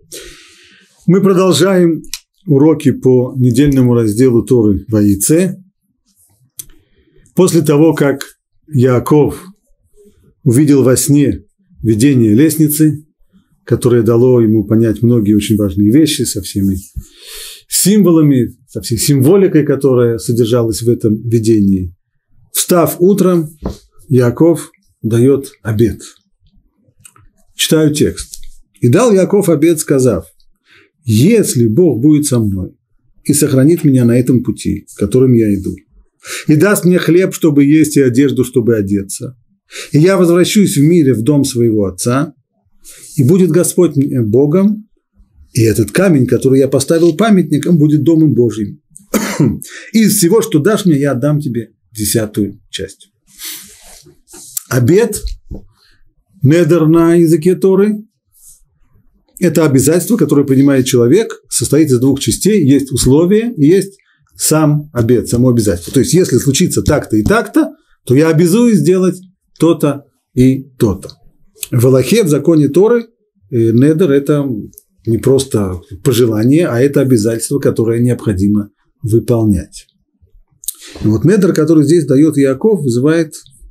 Мы продолжаем уроки по недельному разделу Торы Ваице. После того, как Яаков увидел во сне видение лестницы, которое дало ему понять многие очень важные вещи со всеми символами, со всей символикой, которая содержалась в этом видении. Встав утром, Яаков дает обет. Читаю текст. «И дал Яаков обет, сказав: если Бог будет со мной и сохранит меня на этом пути, которым я иду, и даст мне хлеб, чтобы есть, и одежду, чтобы одеться, и я возвращусь в мире в дом своего отца, и будет Господь мне Богом, и этот камень, который я поставил памятником, будет домом Божьим. Из всего, что дашь мне, я отдам тебе 10-ю часть». Обет, недер на языке Торы, это обязательство, которое принимает человек, состоит из двух частей. Есть условие и есть сам обет, само обязательство. То есть, если случится так-то и так-то, то я обязуюсь сделать то-то и то-то. В Алахе, в законе Торы, недер – это не просто пожелание, а это обязательство, которое необходимо выполнять. И вот недер, который здесь дает Яаков, вызывает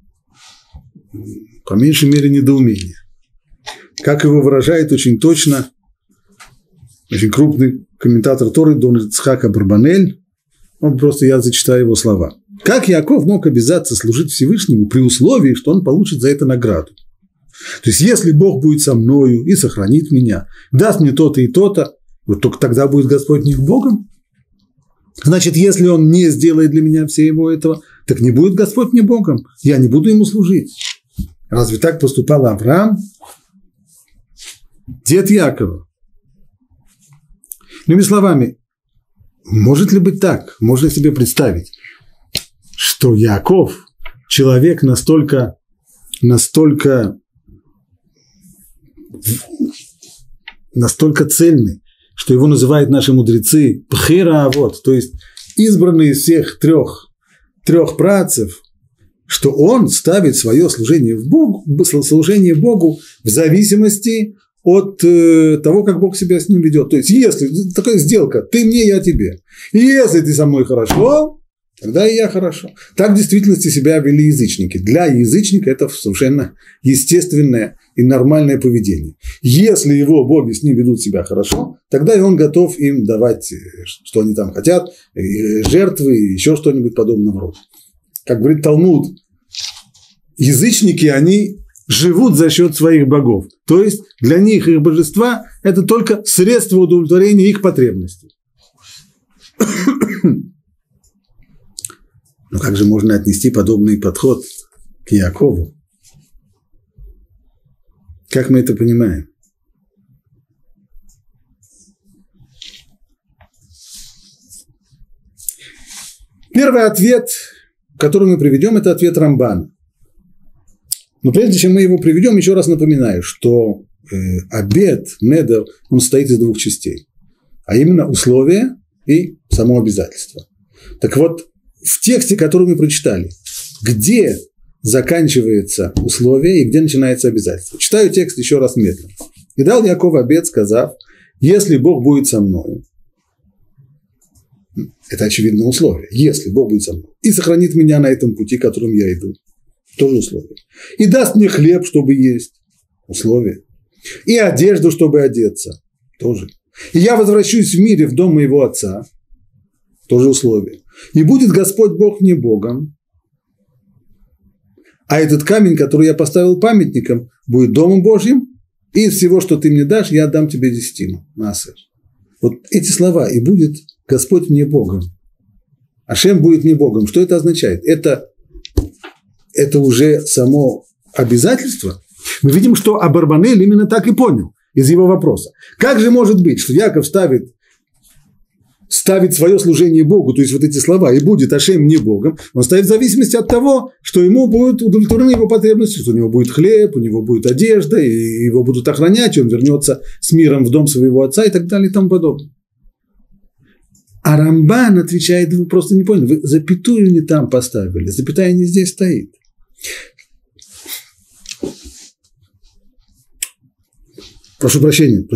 по меньшей мере недоумение. Как его выражает очень точно очень крупный комментатор Торы Дон Ицхак Абарбанель, я зачитаю его слова. Как Яаков мог обязаться служить Всевышнему при условии, что он получит за это награду? То есть, если Бог будет со мною и сохранит меня, даст мне то-то и то-то, вот только тогда будет Господь не Богом? Значит, если Он не сделает для меня всего этого, так не будет Господь мне Богом, я не буду Ему служить. Разве так поступал Авраам, дед Яакова? Иными словами, может ли быть так, можно себе представить, что Яаков, человек настолько цельный, что его называют наши мудрецы пхира авот, то есть избранный из всех трех працев, что он ставит свое служение Богу в зависимости от того, как Бог себя с ним ведет. То есть, если такая сделка, ты мне, я тебе. И если ты со мной хорошо, тогда и я хорошо. Так в действительности себя вели язычники. Для язычника это совершенно естественное и нормальное поведение. Если его боги с ним ведут себя хорошо, тогда и он готов им давать, что они там хотят, жертвы и еще что-нибудь подобного рода. Как говорит Талмуд, язычники, они живут за счет своих богов. То есть для них их божества – это только средство удовлетворения их потребностей. Но как же можно отнести подобный подход к Яакову? Как мы это понимаем? Первый ответ, который мы приведем, это ответ Рамбана. Но прежде чем мы его приведем, еще раз напоминаю, что обет, недер, он состоит из двух частей. А именно условие и само обязательство. Так вот, в тексте, который мы прочитали, где заканчивается условие и где начинается обязательство? Читаю текст еще раз медленно. «И дал Яаков обет, сказав: если Бог будет со мной», это очевидное условие, если Бог будет со мной, и сохранит меня на этом пути, которым я иду, тоже условие. И даст мне хлеб, чтобы есть, условие. И одежду, чтобы одеться, тоже. И я возвращусь в мире в дом моего отца, тоже условие. И будет Господь Бог мне Богом, а этот камень, который я поставил памятником, будет домом Божьим, и из всего, что ты мне дашь, я отдам тебе десятину. Маасер. Вот эти слова: и будет Господь мне Богом. Ашем будет мне Богом. Что это означает? Это уже само обязательство. Мы видим, что Абарбанель именно так и понял из его вопроса. Как же может быть, что Яаков ставит свое служение Богу, то есть вот эти слова, и будет Ашем мне Богом, он ставит в зависимости от того, что ему будут удовлетворены его потребности, что у него будет хлеб, у него будет одежда, и его будут охранять, и он вернется с миром в дом своего отца и так далее и тому подобное. А Рамбан отвечает: вы просто не поняли, вы запятую не там поставили, запятая не здесь стоит. Прошу прощения.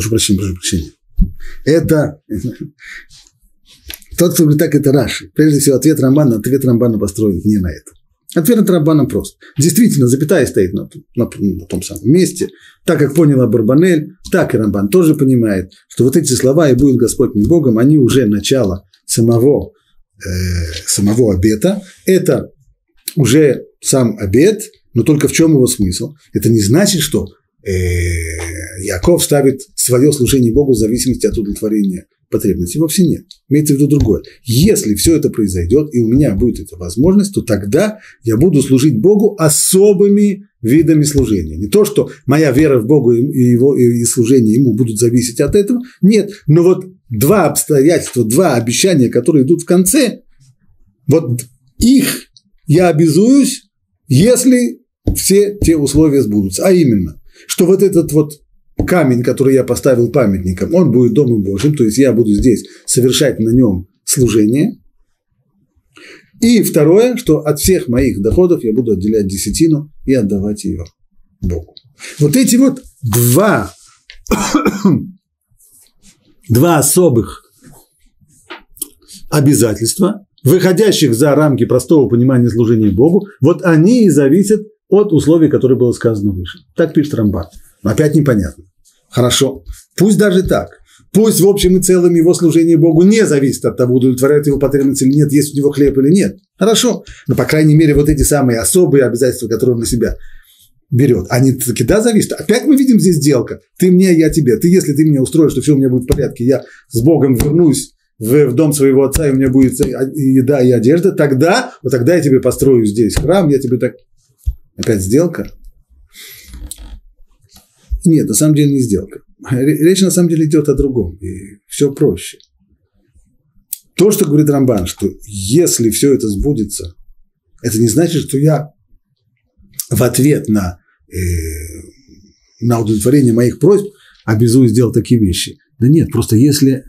Это тот, кто говорит так, это Раши. Прежде всего, ответ Рамбана построен не на этом. Ответ Рамбана прост. Действительно, запятая стоит на том самом месте. Так как понял Абарбанель, так и Рамбан тоже понимает, что вот эти слова «и будет Господь не Богом», они уже начало самого обета. Это уже сам обет, но только в чем его смысл? Это не значит, что Яаков ставит свое служение Богу в зависимости от удовлетворения потребностей. Вовсе нет. Имеется в виду другое. Если все это произойдет, и у меня будет эта возможность, то тогда я буду служить Богу особыми видами служения. Не то, что моя вера в Бога и служение Ему будут зависеть от этого. Нет. Но вот два обстоятельства, два обещания, которые идут в конце, вот их я обязуюсь, если все те условия сбудутся. А именно, что вот этот вот камень, который я поставил памятником, он будет Домом Божьим, то есть я буду здесь совершать на нем служение. И второе, что от всех моих доходов я буду отделять десятину и отдавать ее Богу. Вот эти вот два особых обязательства, выходящих за рамки простого понимания служения Богу, вот они и зависят от условий, которые было сказано выше. Так пишет Рамбан. Но опять непонятно. Хорошо. Пусть даже так. Пусть в общем и целом его служение Богу не зависит от того, удовлетворяет его потребности или нет, есть у него хлеб или нет. Хорошо. Но, по крайней мере, вот эти самые особые обязательства, которые он на себя берет, они таки да зависят. Опять мы видим здесь сделка. Ты мне, я тебе. Если ты меня устроишь, что все у меня будет в порядке, я с Богом вернусь в дом своего отца, и у меня будет еда и одежда, тогда я тебе построю здесь храм, я тебе так... Опять сделка? Нет, на самом деле не сделка. Речь на самом деле идет о другом, и все проще. То, что говорит Рамбан, что если все это сбудется, это не значит, что я в ответ на удовлетворение моих просьб обязуюсь сделать такие вещи. Да нет, просто если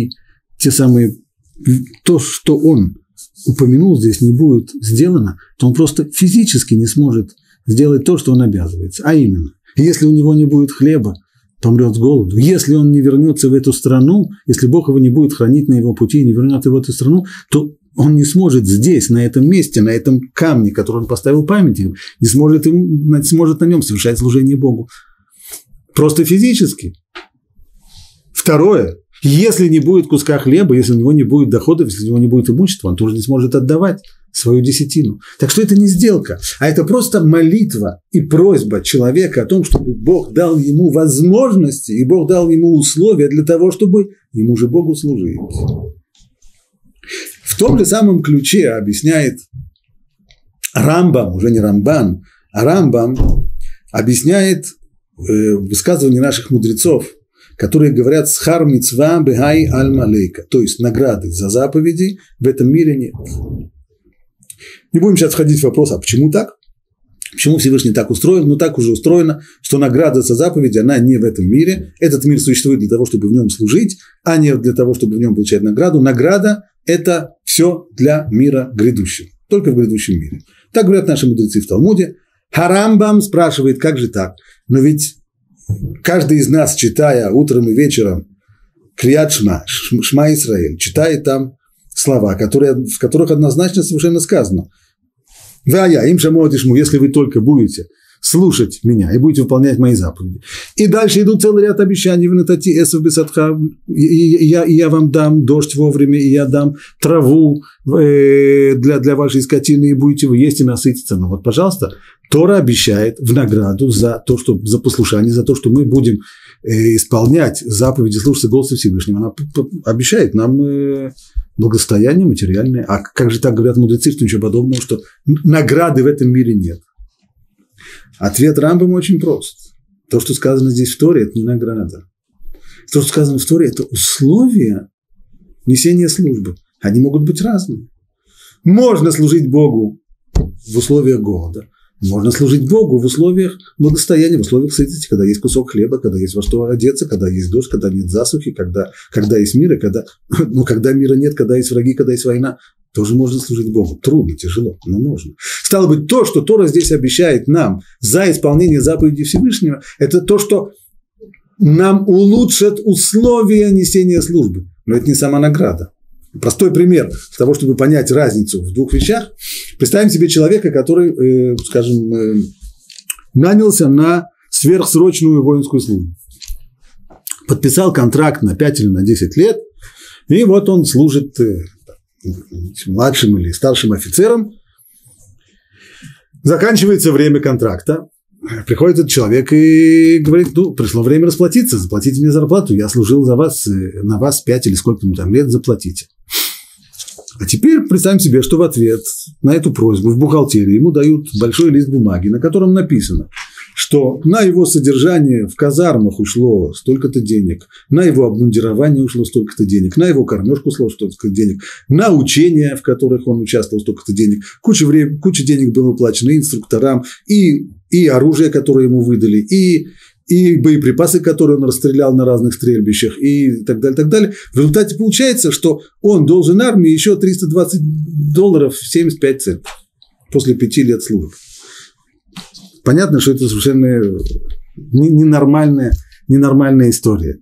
то, что он упомянул здесь, не будет сделано, то он просто физически не сможет сделать то, что он обязывается. А именно, если у него не будет хлеба, помрет с голоду. Если он не вернется в эту страну, если Бог его не будет хранить на его пути и не вернет его в эту страну, то он не сможет здесь, на этом месте, на этом камне, который он поставил памятником, не сможет на нем совершать служение Богу. Просто физически. Второе. Если не будет куска хлеба, если у него не будет доходов, если у него не будет имущества, он тоже не сможет отдавать свою десятину. Так что это не сделка, а это просто молитва и просьба человека о том, чтобы Бог дал ему возможности и Бог дал ему условия для того, чтобы ему же Богу служить. В том же самом ключе объясняет Рамбам, уже не Рамбан, а Рамбам объясняет высказывания наших мудрецов, которые говорят «схар мицва бехай аль-малейка», то есть награды за заповеди в этом мире нет. Не будем сейчас входить в вопрос, а почему так? Почему Всевышний так устроен? Ну, так уже устроено, что награда за заповеди, она не в этом мире. Этот мир существует для того, чтобы в нем служить, а не для того, чтобы в нем получать награду. Награда – это все для мира грядущего, только в грядущем мире. Так говорят наши мудрецы в Талмуде. Харамбам спрашивает, как же так? Но ведь каждый из нас, читая утром и вечером Крият Шма, Шма Исраэль, читает там слова, в которых однозначно совершенно сказано: «Вая им шамоотишму», если вы только будете слушать меня и будете выполнять мои заповеди. И дальше идут целый ряд обещаний: «Венатати эсов бесатха», и я вам дам дождь вовремя, и я дам траву для вашей скотины, и будете вы есть и насытиться. Ну вот, пожалуйста, Тора обещает в награду за послушание, за то, что мы будем исполнять заповеди, слушаться голоса Всевышнего. Она обещает нам благосостояние материальное. А как же так говорят мудрецы, что ничего подобного, что награды в этом мире нет? Ответ Рамбама очень прост. То, что сказано здесь в Торе, это не награда. То, что сказано в Торе, это условия несения службы. Они могут быть разными. Можно служить Богу в условиях голода. Можно служить Богу в условиях благосостояния, в условиях сытости, когда есть кусок хлеба, когда есть во что одеться, когда есть дождь, когда нет засухи, когда есть мир, и когда мира нет, когда есть враги, когда есть война. Тоже можно служить Богу. Трудно, тяжело, но можно. Стало быть, то, что Тора здесь обещает нам за исполнение заповедей Всевышнего, это то, что нам улучшат условия несения службы. Но это не сама награда. Простой пример того, чтобы понять разницу в двух вещах. Представим себе человека, который, скажем, нанялся на сверхсрочную воинскую службу. Подписал контракт на 5 или на 10 лет, и вот он служит младшим или старшим офицером. Заканчивается время контракта. Приходит этот человек и говорит: ну, пришло время расплатиться, заплатите мне зарплату, я служил за вас, на вас 5 или сколько-нибудь там лет, заплатите. А теперь представим себе, что в ответ на эту просьбу в бухгалтерии ему дают большой лист бумаги, на котором написано, что на его содержание в казармах ушло столько-то денег, на его обмундирование ушло столько-то денег, на его кормежку ушло столько-то денег, на учения, в которых он участвовал, столько-то денег, куча денег было уплачено и инструкторам, и оружие, которое ему выдали, и боеприпасы, которые он расстрелял на разных стрельбищах, и так далее, так далее. В результате получается, что он должен армии еще $320 в 75 центов после 5 лет службы. Понятно, что это совершенно ненормальная история.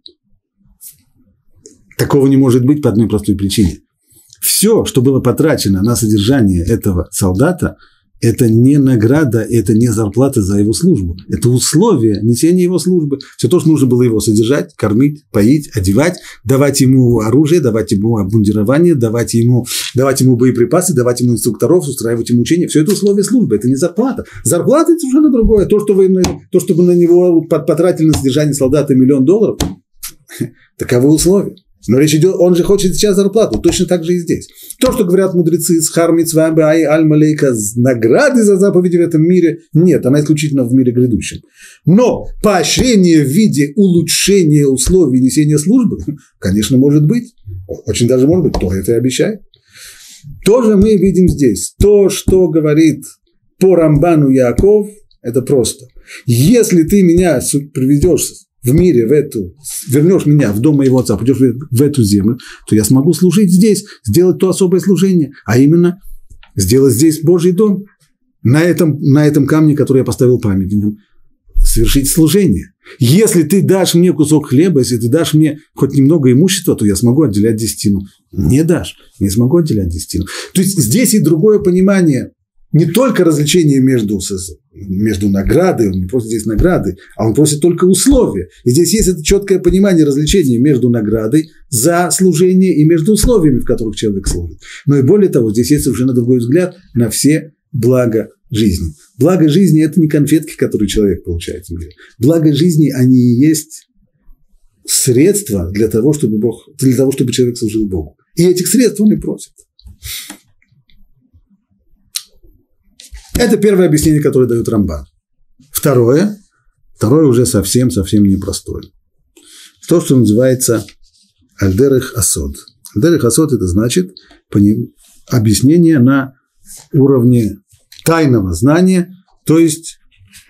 Такого не может быть по одной простой причине. Все, что было потрачено на содержание этого солдата, это не награда, это не зарплата за его службу. Это условия несения его службы. Все то, что нужно было его содержать, кормить, поить, одевать, давать ему оружие, давать ему обмундирование, давать ему боеприпасы, давать ему инструкторов, устраивать ему учения. Все это условия службы, это не зарплата. Зарплата – это совершенно другое. То, что вы на него потратили на содержание солдата $1 миллион, таковы условия. Но речь идет, он же хочет сейчас зарплату, точно так же и здесь. То, что говорят мудрецы, схар мицва беай аль-малейка, награды за заповеди в этом мире, нет, она исключительно в мире грядущем. Но поощрение в виде улучшения условий несения службы, конечно, может быть, очень даже может быть, то это и обещает. Тоже мы видим здесь. То, что говорит по Рамбану Яаков, это просто. Если ты меня приведешь в мире, вернешь меня в дом моего отца, пойдешь в эту землю, то я смогу служить здесь, сделать то особое служение, а именно сделать здесь Божий дом, на этом камне, который я поставил памятником, совершить служение. Если ты дашь мне кусок хлеба, если ты дашь мне хоть немного имущества, то я смогу отделять десятину. Не дашь, не смогу отделять десятину. То есть здесь и другое понимание. Не только развлечение между наградой, он не просит здесь награды, а он просит только условия. И здесь есть это четкое понимание развлечения между наградой за служение и между условиями, в которых человек служит. Но и более того, здесь есть совершенно другой взгляд на все блага жизни. Благо жизни – это не конфетки, которые человек получает в мире. Благо жизни, они и есть средства для того, чтобы человек служил Богу. И этих средств он и просит. Это первое объяснение, которое дает Рамбан. Второе уже совсем непростое. То, что называется аль-дерех асод. Аль-дерех асод – это значит объяснение на уровне тайного знания, то есть,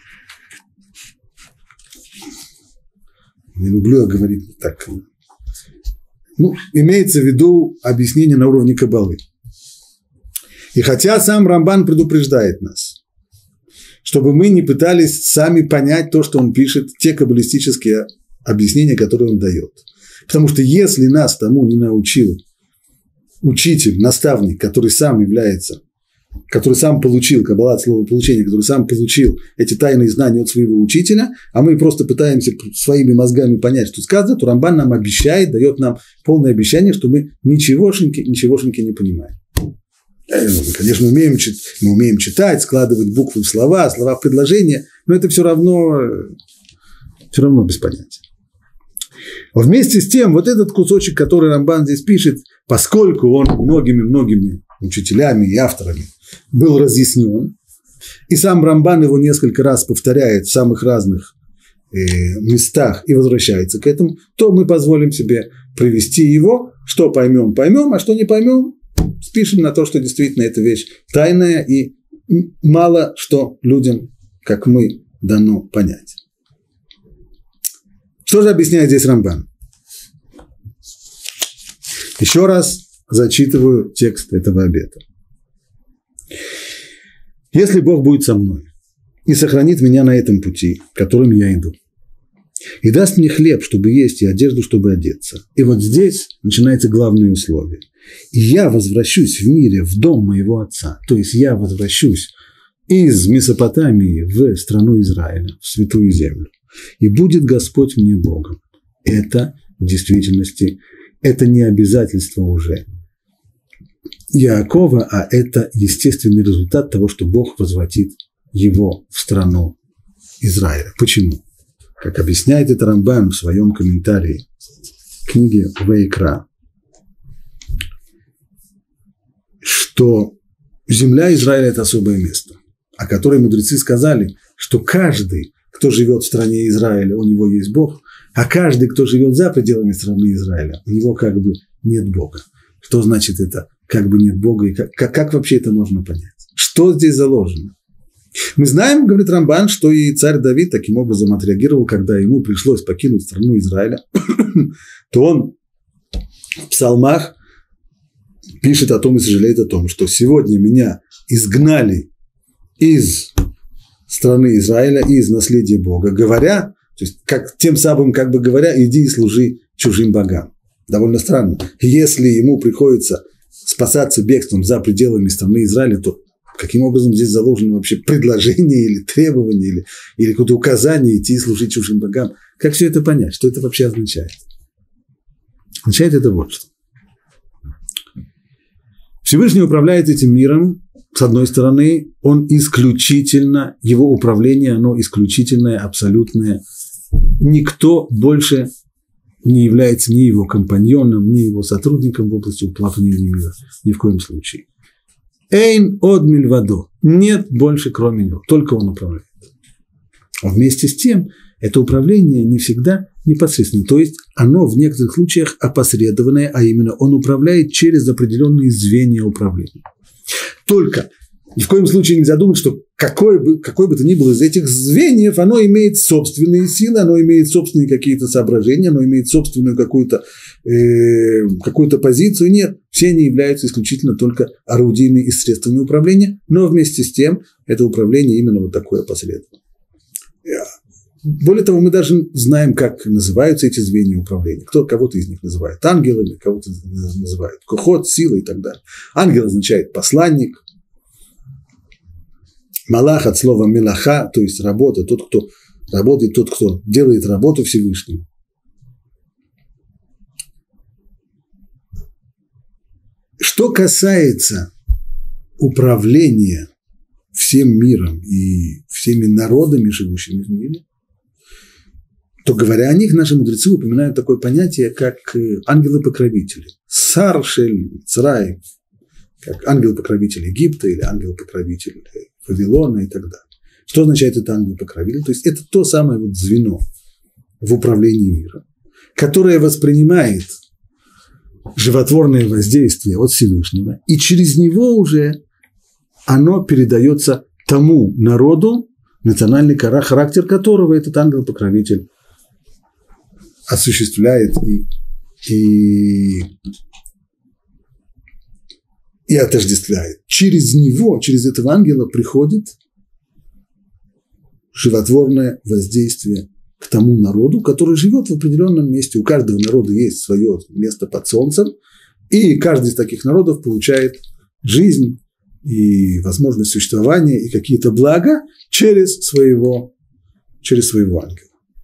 не люблю говорить так, имеется в виду объяснение на уровне каббалы. И хотя сам Рамбан предупреждает нас, чтобы мы не пытались сами понять то, что он пишет, те каббалистические объяснения, которые он дает. Потому что если нас тому не научил учитель, наставник, который сам получил, каббала от слова получения, который сам получил эти тайные знания от своего учителя, а мы просто пытаемся своими мозгами понять, что сказано, то Рамбан нам обещает, дает нам полное обещание, что мы ничегошеньки не понимаем. Конечно, мы умеем читать, складывать буквы в слова в предложения, но это все равно без понятия. Вместе с тем, вот этот кусочек, который Рамбан здесь пишет, поскольку он многими учителями и авторами был разъяснен, и сам Рамбан его несколько раз повторяет в самых разных местах и возвращается к этому, то мы позволим себе привести его, что поймем, а что не поймем, спишем на то, что действительно эта вещь тайная и мало что людям, как мы, дано понять. Что же объясняет здесь Рамбан? Еще раз зачитываю текст этого обета. Если Бог будет со мной и сохранит меня на этом пути, которым я иду, и даст мне хлеб, чтобы есть, и одежду, чтобы одеться. И вот здесь начинается главное условие. И я возвращусь в мире в дом моего отца. То есть я возвращусь из Месопотамии в страну Израиля, в святую землю. И будет Господь мне Богом. Это в действительности, это не обязательство уже Яакова, а это естественный результат того, что Бог возвратит его в страну Израиля. Почему? Как объясняет это Рамбан в своем комментарии к книге Ваикра, что земля Израиля – это особое место, о которой мудрецы сказали, что каждый, кто живет в стране Израиля, у него есть Бог, а каждый, кто живет за пределами страны Израиля, у него как бы нет Бога. Что значит это как бы нет Бога, и как вообще это можно понять? Что здесь заложено? Мы знаем, говорит Рамбан, что и царь Давид таким образом отреагировал, когда ему пришлось покинуть страну Израиля, то он в псалмах пишет о том и сожалеет о том, что сегодня меня изгнали из страны Израиля, из наследия Бога, говоря, то есть тем самым как бы говоря, иди и служи чужим богам. Довольно странно. Если ему приходится спасаться бегством за пределами страны Израиля, то каким образом здесь заложено вообще предложение или требование, или какое-то указание идти и служить чужим богам? Как все это понять? Что это вообще означает? Означает это вот что. Всевышний управляет этим миром, с одной стороны, он исключительно, его управление, оно исключительное, абсолютное. Никто больше не является ни его компаньоном, ни его сотрудником в области управления мира. Ни в коем случае. Эйн од мильвадо. Нет больше, кроме него. Только он управляет. А вместе с тем, это управление не всегда непосредственно. То есть, оно в некоторых случаях опосредованное, а именно он управляет через определенные звенья управления. Только ни в коем случае нельзя думать, что какой бы то ни было из этих звеньев, оно имеет собственные силы, оно имеет собственные какие-то соображения, оно имеет собственную какую-то позицию. Нет, все они являются исключительно только орудиями и средствами управления, но вместе с тем это управление именно вот такое опосредованное. Более того, мы даже знаем, как называются эти звенья управления. Кого-то из них называют ангелами, кого-то называют кохот, сила и так далее. Ангел означает посланник. Малах от слова мелаха, то есть работа, тот, кто работает, тот, кто делает работу Всевышнему. Что касается управления всем миром и всеми народами, живущими в мире, то, говоря о них, наши мудрецы упоминают такое понятие, как ангелы-покровители. Сар шель Црай, как ангел-покровитель Египта или ангел-покровитель Вавилона и так далее. Что означает это ангел-покровитель? То есть это то самое вот звено в управлении миром, которое воспринимает животворное воздействие от Всевышнего, и через него уже оно передается тому народу, национальный характер которого этот ангел-покровитель осуществляет и отождествляет. Через него, через этого ангела приходит животворное воздействие к тому народу, который живет в определенном месте. У каждого народа есть свое место под солнцем, и каждый из таких народов получает жизнь и возможность существования и какие-то блага через своего ангела.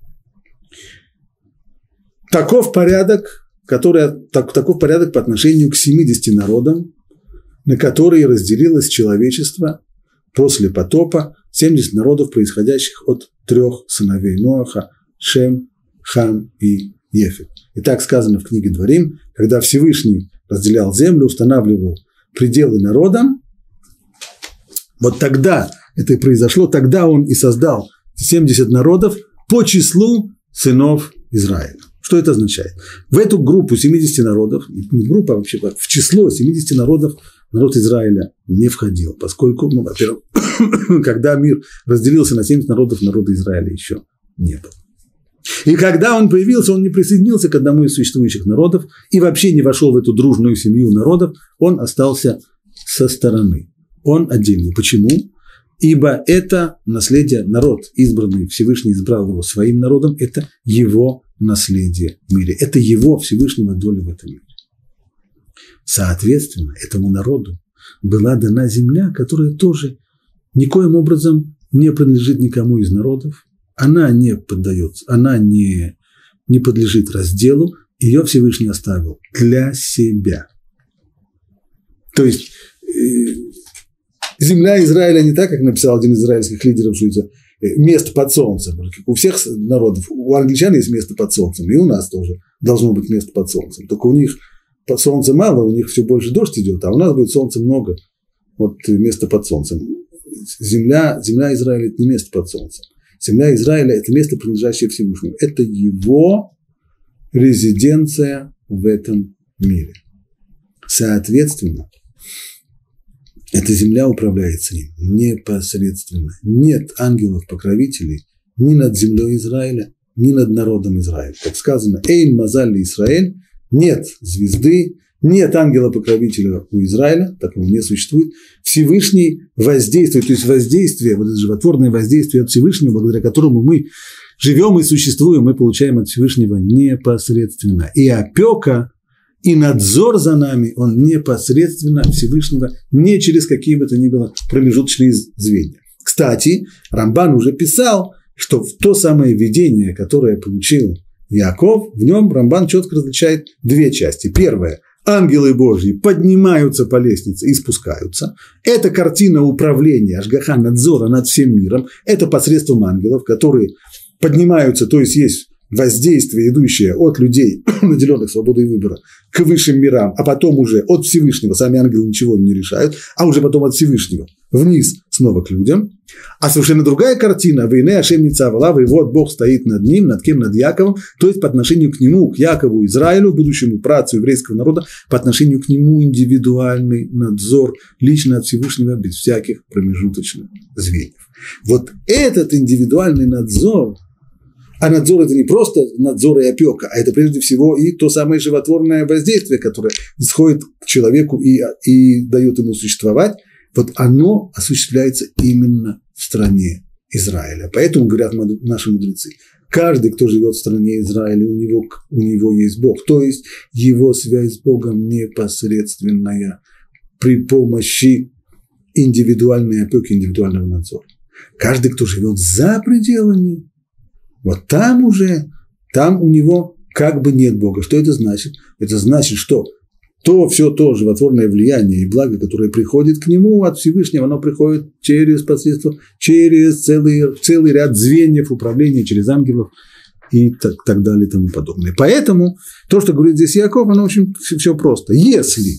Таков порядок по отношению к 70 народам, на которые разделилось человечество после потопа, 70 народов, происходящих от 3 сыновей Ноаха – Шем, Хам и Ефет. И так сказано в книге Дворим, когда Всевышний разделял землю, устанавливал пределы народам, вот тогда это и произошло, тогда он и создал 70 народов по числу сынов Израиля. Что это означает? В эту группу 70 народов, не группа, а вообще в число 70 народов народ Израиля не входил, поскольку, во-первых, когда мир разделился на 70 народов, народа Израиля еще не было. И когда он появился, он не присоединился к одному из существующих народов и вообще не вошел в эту дружную семью народов, он остался со стороны. Он отдельный. Почему? ибо это наследие, народ избранный, Всевышний избрал его своим народом, это его наследие в мире, это его Всевышнего доля в этом мире. Соответственно, этому народу была дана земля, которая тоже никоим образом не принадлежит никому из народов, она не поддается, она не подлежит разделу, ее Всевышний оставил для себя. То есть земля Израиля не так, как написал один из израильских лидеров, что это место под солнцем. У всех народов, у англичан есть место под солнцем, и у нас тоже должно быть место под солнцем. Только у них солнца мало, у них все больше дождь идет, а у нас будет солнца много. Вот место под солнцем. Земля Израиля – это не место под солнцем. Земля Израиля – это место, принадлежащее Всевышнему. Это его резиденция в этом мире. Соответственно, эта земля управляется им непосредственно. Нет ангелов-покровителей ни над землей Израиля, ни над народом Израиля. Как сказано, «Эйн мазаль Израиль», нет звезды, нет ангела-покровителя у Израиля, такого не существует. Всевышний воздействует, то есть воздействие, вот это животворное воздействие от Всевышнего, благодаря которому мы живем и существуем, мы получаем от Всевышнего непосредственно. И опека, и надзор за нами, он непосредственно Всевышнего, не через какие бы то ни было промежуточные звенья. Кстати, Рамбан уже писал, что в то самое видение, которое получил Яаков, в нем Рамбан четко различает две части. Первая – ангелы Божьи поднимаются по лестнице и спускаются. Это картина управления, ашгаха, надзора над всем миром. Это посредством ангелов, которые поднимаются, то есть воздействие, идущее от людей, наделенных свободой выбора, к высшим мирам, а потом уже от Всевышнего, сами ангелы ничего не решают, а уже потом от Всевышнего вниз снова к людям. А совершенно другая картина, «Вейне Ашем ницав-алав», и вот Бог стоит над ним, над кем? Над Яковом, то есть по отношению к нему, к Якову, Израилю, будущему працу еврейского народа, по отношению к нему индивидуальный надзор лично от Всевышнего без всяких промежуточных звеньев. Вот этот индивидуальный надзор, а надзор – это не просто надзор и опека, а это прежде всего и то самое животворное воздействие, которое сходит к человеку и дает ему существовать, вот оно осуществляется именно в стране Израиля. Поэтому, говорят наши мудрецы, каждый, кто живет в стране Израиля, у него есть Бог, то есть его связь с Богом непосредственная при помощи индивидуальной опеки, индивидуального надзора. Каждый, кто живет за пределами, вот там у него как бы нет Бога. Что это значит? Это значит, что все то животворное влияние и благо, которое приходит к нему от Всевышнего, оно приходит через целый ряд звеньев управления, через ангелов и так далее и тому подобное. Поэтому то, что говорит здесь Яаков, оно очень все просто. Если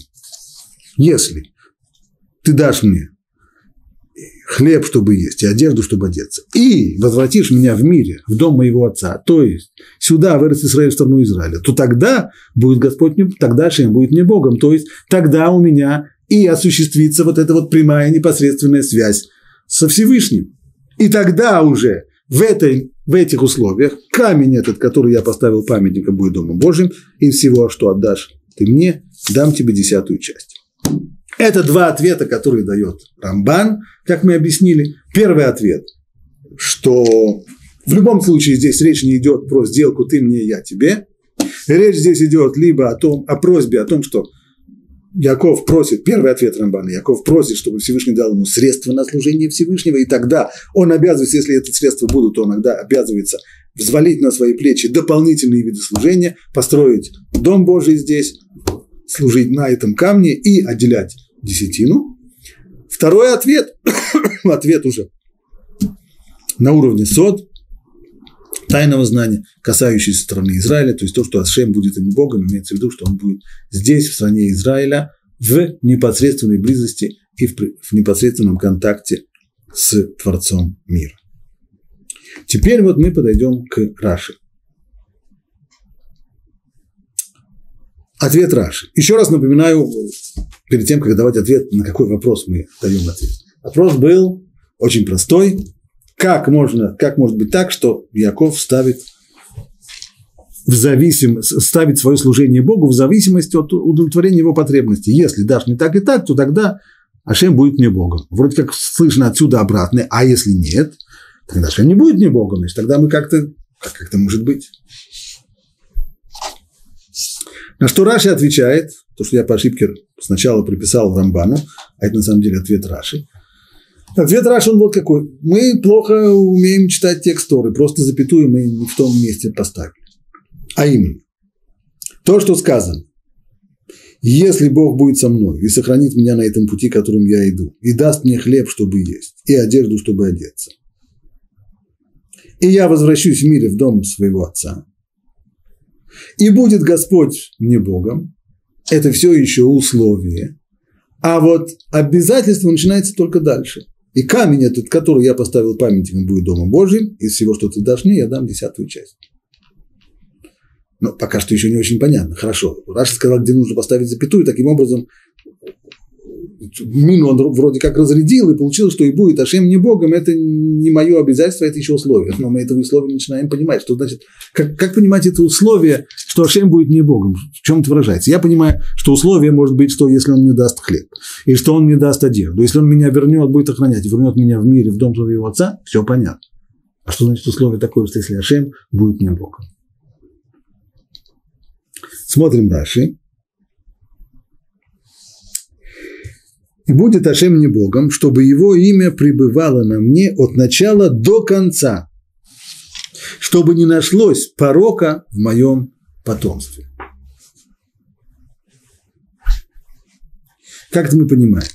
ты дашь мне хлеб, чтобы есть, и одежду, чтобы одеться, и возвратишь меня в мире, в дом моего отца, то есть сюда, в Израиль, в страну Израиля, то тогда будет Господь мне, тогда Шем будет мне Богом, то есть тогда у меня и осуществится вот эта вот прямая непосредственная связь со Всевышним. И тогда уже в этих условиях камень этот, который я поставил памятником, будет Домом Божьим, и всего, что отдашь ты мне, дам тебе 10-ю часть. Это два ответа, которые дает Рамбан, как мы объяснили. Первый ответ, что в любом случае здесь речь не идет про сделку «ты мне, я тебе». Речь здесь идет либо о просьбе, о том, что Яаков просит, первый ответ Рамбана, Яаков просит, чтобы Всевышний дал ему средства на служение Всевышнего, и тогда он обязывается, если эти средства будут, то он иногда обязывается взвалить на свои плечи дополнительные виды служения, построить Дом Божий здесь, служить на этом камне и отделять десятину. Второй ответ, ответ уже на уровне сод, тайного знания, касающийся страны Израиля, то есть то, что Ашем будет ему Богом, имеется в виду, что он будет здесь, в стране Израиля, в непосредственной близости и в непосредственном контакте с Творцом мира. Теперь вот мы подойдем к Раши. Ответ Раши. Еще раз напоминаю, перед тем, как давать ответ, на какой вопрос мы даем ответ. Вопрос был очень простой. Как может быть так, что Яаков ставит ставит свое служение Богу в зависимости от удовлетворения его потребностей? Если дашь не так и так, то тогда Ашем будет мне Богом. Вроде как слышно отсюда обратное, а если нет, тогда Ашем не будет мне Богом, значит, тогда мы как-то может быть. На что Раши отвечает, то, что я по ошибке сначала приписал в Рамбану, а это на самом деле ответ Раши. Ответ Раши, он вот какой. Мы плохо умеем читать текст Торы, просто запятую мы не в том месте поставили. А именно, то, что сказано. Если Бог будет со мной и сохранит меня на этом пути, которым я иду, и даст мне хлеб, чтобы есть, и одежду, чтобы одеться, и я возвращусь в мире в дом своего отца, и будет Господь мне Богом, это все еще условие, а вот обязательство начинается только дальше. И камень этот, который я поставил памятником, будет Домом Божьим, из всего, что ты дашь мне, я дам 10-ю часть. Но пока что еще не очень понятно. Хорошо. Раши сказал, где нужно поставить запятую, таким образом мину он вроде как разрядил, и получилось, что и будет Ашем не Богом, это не мое обязательство, это еще условие. Но мы этого условия начинаем понимать. Что значит, как понимать это условие, что Ашем будет не Богом? В чем это выражается? Я понимаю, что условие может быть, что если он мне даст хлеб, и что он мне даст одежду, если он меня вернет, будет охранять, и вернет меня в мире, в дом своего отца, все понятно. А что значит условие такое, что если Ашем будет не Богом? Смотрим Раши. И будет Ашем мне Богом, чтобы его имя пребывало на мне от начала до конца, чтобы не нашлось порока в моем потомстве. Как это мы понимаем?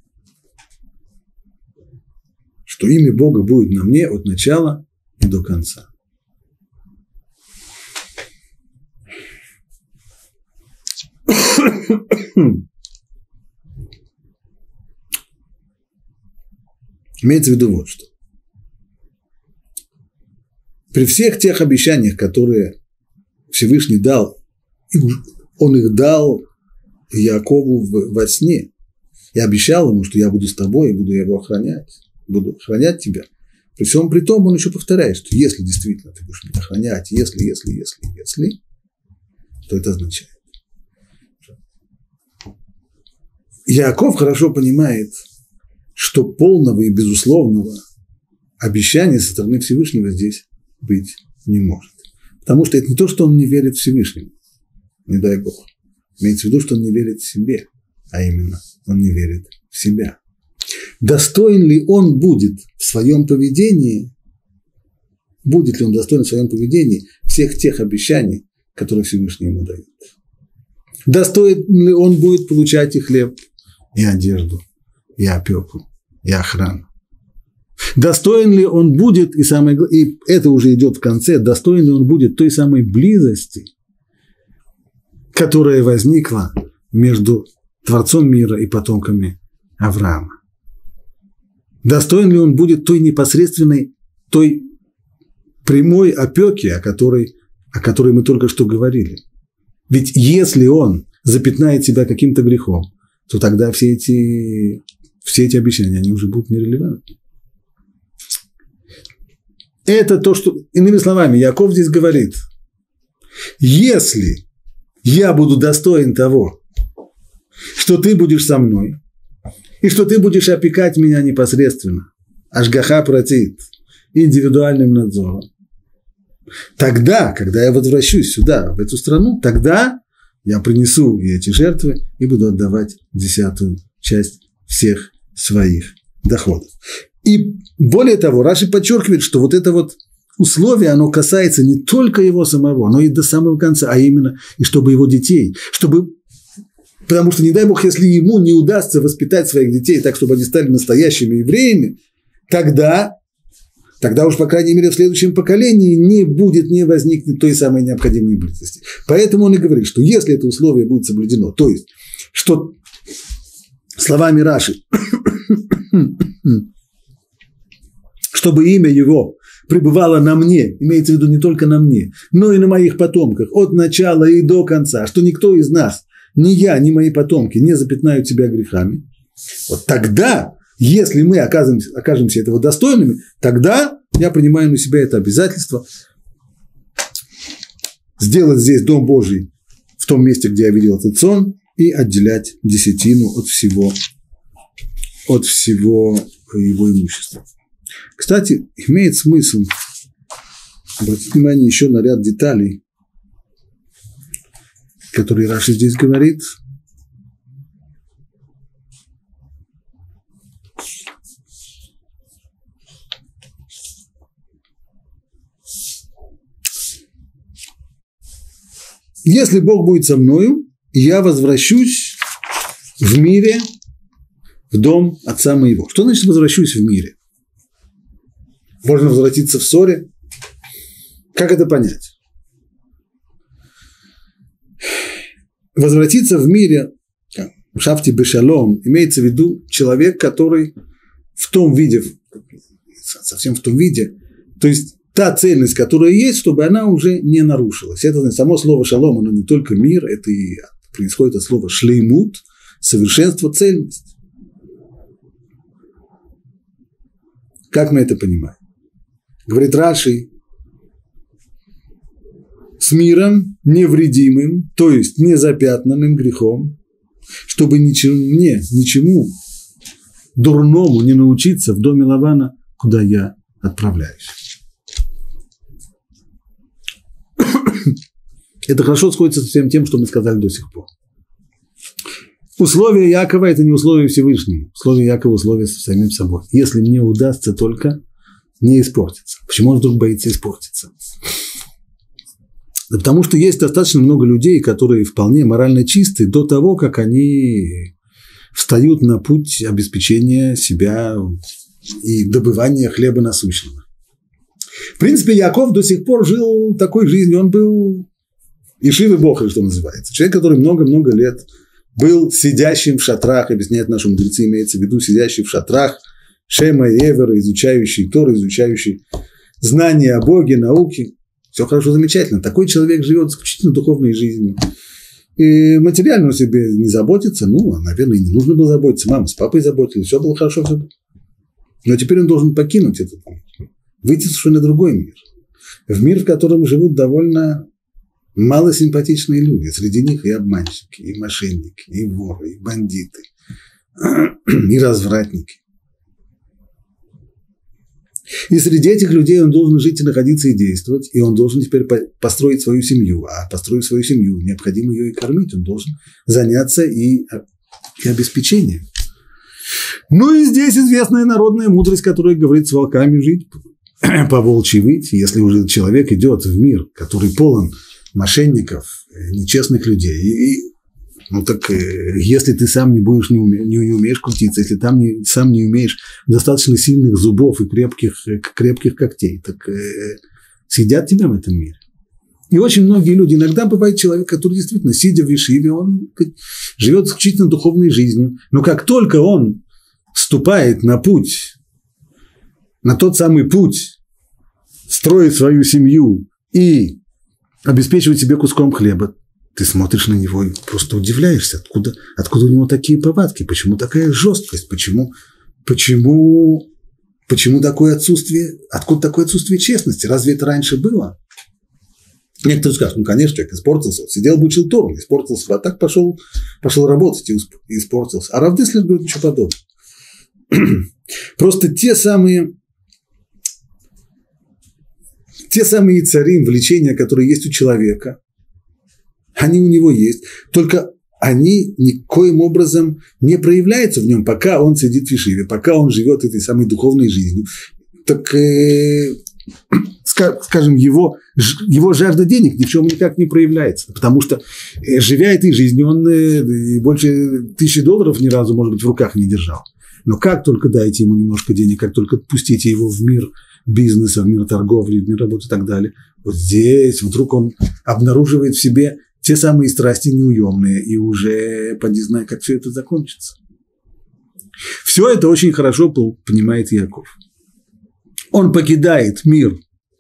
Что имя Бога будет на мне от начала и до конца. Имеется в виду вот что. При всех тех обещаниях, которые Всевышний дал, он их дал Яакову во сне. Я обещал ему, что я буду с тобой и буду его охранять. Буду охранять тебя. При всем при том, он еще повторяет, что если действительно ты будешь меня охранять, если, то это означает. Яаков хорошо понимает, что полного и безусловного обещания со стороны Всевышнего здесь быть не может. Потому что это не то, что он не верит Всевышнему, не дай Бог. Имеется в виду, что он не верит в себе, а именно он не верит в себя. Достоин ли он будет в своем поведении, будет ли он достоин в своем поведении всех тех обещаний, которые Всевышний ему дает? Достоин ли он будет получать и хлеб, и одежду, и опеку, и охрану? Достоин ли он будет, и это уже идет в конце, достоин ли он будет той самой близости, которая возникла между Творцом мира и потомками Авраама? Достоин ли он будет той непосредственной, той прямой опеки, о которой мы только что говорили? Ведь если он запятнает себя каким-то грехом, то тогда все эти обещания, они уже будут нерелевантны. Это то, что, иными словами, Яаков здесь говорит, если я буду достоин того, что ты будешь со мной, и что ты будешь опекать меня непосредственно, ашгаха пратит, индивидуальным надзором, тогда, когда я возвращусь сюда, в эту страну, тогда я принесу и эти жертвы и буду отдавать 10-ю часть всех своих доходов. И более того, Раши подчеркивает, что вот это вот условие, оно касается не только его самого, но и до самого конца, а именно, и чтобы его детей, потому что, не дай Бог, если ему не удастся воспитать своих детей так, чтобы они стали настоящими евреями, тогда уж, по крайней мере, в следующем поколении не возникнет той самой необходимой близости. Поэтому он и говорит, что если это условие будет соблюдено, то есть, что словами Раши, чтобы имя его пребывало на мне, имеется в виду не только на мне, но и на моих потомках, от начала и до конца, что никто из нас, ни я, ни мои потомки не запятнают себя грехами, вот тогда, если мы окажемся этого достойными, тогда я принимаю на себя это обязательство сделать здесь Дом Божий в том месте, где я видел этот сон, и отделять десятину от всего, от всего его имущества. Кстати, имеет смысл обратить внимание еще на ряд деталей, которые Раши здесь говорит. Если Бог будет со мною, я возвращусь в мире в дом отца моего. Что значит возвращусь в мире? Можно возвратиться в ссоре? Как это понять? Возвратиться в мире, шафти бешалом, имеется в виду человек, который в том виде, совсем в том виде, то есть та цельность, которая есть, чтобы она уже не нарушилась. Это само слово шалом, оно не только мир, это и происходит от слова шлеймут, совершенство, цельность. Как мы это понимаем? Говорит Раши, с миром невредимым, то есть незапятнанным грехом, чтобы ничему дурному не научиться в доме Лавана, куда я отправляюсь. Это хорошо сходится со всем тем, что мы сказали до сих пор. Условия Якова – это не условия Всевышнему. Условия Якова – условия с самим собой. Если мне удастся только не испортиться. Почему он вдруг боится испортиться? Да потому что есть достаточно много людей, которые вполне морально чисты до того, как они встают на путь обеспечения себя и добывания хлеба насущного. В принципе, Яков до сих пор жил такой жизнью. Он был Ишивы Бохай, что называется. Человек, который много-много лет был сидящим в шатрах, объясняет наши мудрецы, имеется в виду сидящий в шатрах, Шема и Эвера, изучающий Тору, изучающий знания о Боге, науки. Все хорошо, замечательно. Такой человек живет исключительно духовной жизнью. И материально о себе не заботится. Ну, наверное, и не нужно было заботиться. Мама с папой заботились, все было хорошо, все было. Но теперь он должен покинуть этот мир, выйти совершенно на другой мир. В мир, в котором живут довольно малосимпатичные люди. Среди них и обманщики, и мошенники, и воры, и бандиты, и развратники. И среди этих людей он должен жить и находиться и действовать, и он должен теперь построить свою семью. А построив свою семью, необходимо ее и кормить. Он должен заняться и обеспечением. Ну и здесь известная народная мудрость, которая говорит: с волками жить, по волчьи выть. Если уже человек идет в мир, который полон мошенников, нечестных людей, ну так если ты сам не умеешь крутиться, если сам не умеешь достаточно сильных зубов и крепких когтей, так съедят тебя в этом мире. И очень многие люди, иногда бывает человек, который действительно, сидя в ешиве, он живет исключительно духовной жизнью, но как только он вступает на путь, на тот самый путь, строить свою семью и обеспечивать себе куском хлеба, ты смотришь на него и просто удивляешься, откуда у него такие повадки, почему такая жесткость, почему такое отсутствие, откуда такое отсутствие честности, разве это раньше было? Некоторые скажут: ну, конечно, человек испортился, сидел бы учил Тору, испортился, а так пошел работать и испортился. А Рав Деслер говорит ничего подобного. Просто те самые цари, влечения, которые есть у человека, они у него есть, только они никоим образом не проявляются в нем, пока он сидит в ешиве, пока он живет этой самой духовной жизнью. Так, скажем, его жажда денег ни в чем никак не проявляется, потому что, живя этой жизнью, он больше $1000 ни разу, может быть, в руках не держал. Но как только дайте ему немножко денег, как только пустите его в мир бизнеса, в мир торговли, в мир работы и так далее, вот здесь вдруг он обнаруживает в себе те самые страсти неуемные, и уже поди знай, как все это закончится. Все это очень хорошо понимает Яков. Он покидает мир,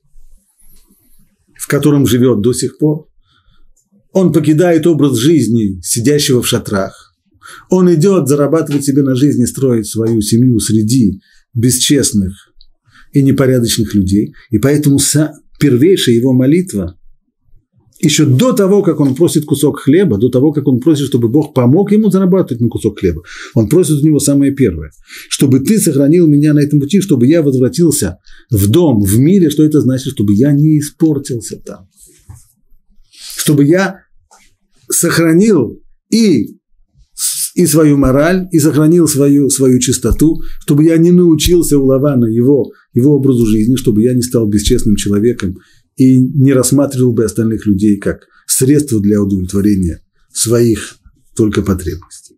в котором живет до сих пор. Он покидает образ жизни сидящего в шатрах. Он идет зарабатывать себе на жизнь и строить свою семью среди бесчестных и непорядочных людей. И поэтому первейшая его молитва еще до того, как он просит кусок хлеба, до того, как он просит, чтобы Бог помог ему зарабатывать на кусок хлеба, он просит у него самое первое, чтобы ты сохранил меня на этом пути, чтобы я возвратился в дом, в мире. Что это значит? Чтобы я не испортился там, чтобы я сохранил и свою мораль, и сохранил свою чистоту, чтобы я не научился у Лавана его образу жизни, чтобы я не стал бесчестным человеком и не рассматривал бы остальных людей как средство для удовлетворения своих только потребностей.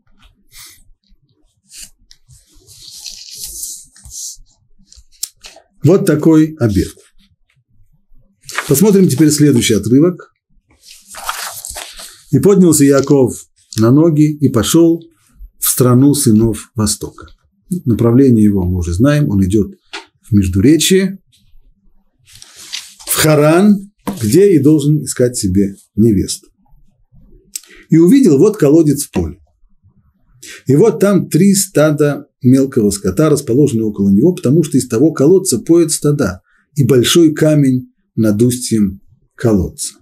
Вот такой обет. Посмотрим теперь следующий отрывок. «И поднялся Яаков на ноги и пошел в страну сынов Востока». Направление его мы уже знаем, он идет в Междуречье, в Харан, где и должен искать себе невесту. И увидел вот колодец в поле. И вот там 3 стада мелкого скота расположены около него, потому что из того колодца поют стада, и большой камень над устьем колодца.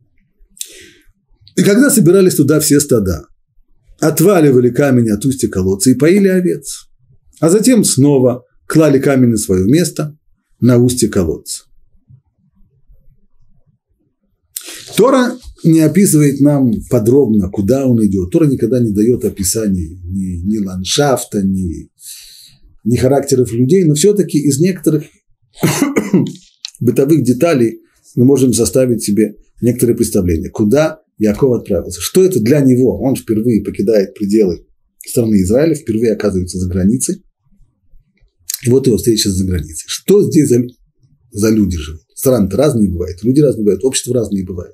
И когда собирались туда все стада, отваливали камень от устья колодца и поили овец, а затем снова клали камень на свое место, на устье колодца. Тора не описывает нам подробно, куда он идет. Тора никогда не дает описаний ни ландшафта, ни характеров людей, но все-таки из некоторых бытовых деталей мы можем составить себе некоторые представления, куда Яаков отправился. Что это для него? Он впервые покидает пределы страны Израиля, впервые оказывается за границей. И вот его встреча за границей. Что здесь за люди живут? Страны-то разные бывают, люди разные бывают, общества разные бывают.